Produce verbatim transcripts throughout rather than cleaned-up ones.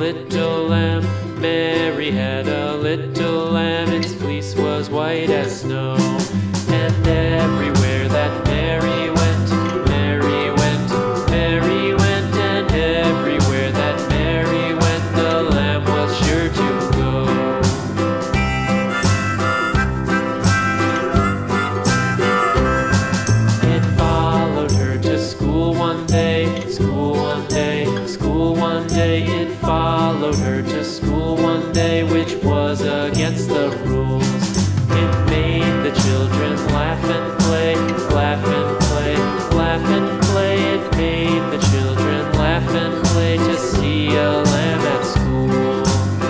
little lamb. Mary had a little lamb, its fleece was white as snow. And everywhere that Mary went, Mary went, Mary went, and everywhere that Mary went, the lamb was sure to go. It followed her to school one day, school one day, school one day. It followed her to school one day, which was against the rules. It made the children laugh and play, laugh and play, laugh and play. It made the children laugh and play to see a lamb at school.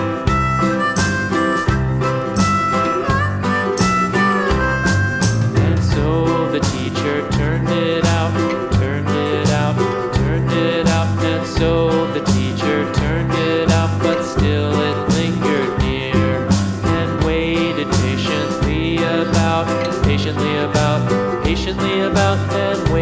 And so the teacher turned it out, turned it out, turned it out. And so the teacher turned it out, but still it lingered near and waited patiently about, patiently about, patiently about, and